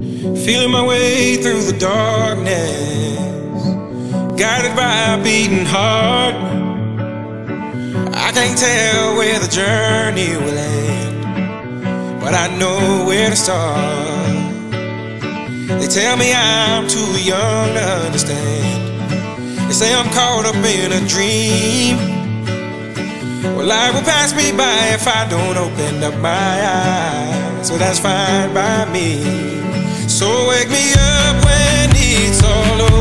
Feeling my way through the darkness, guided by a beating heart. I can't tell where the journey will end, but I know where to start. They tell me I'm too young to understand. They say I'm caught up in a dream. Well, life will pass me by if I don't open up my eyes, so that's fine by me. So wake me up when it's all over.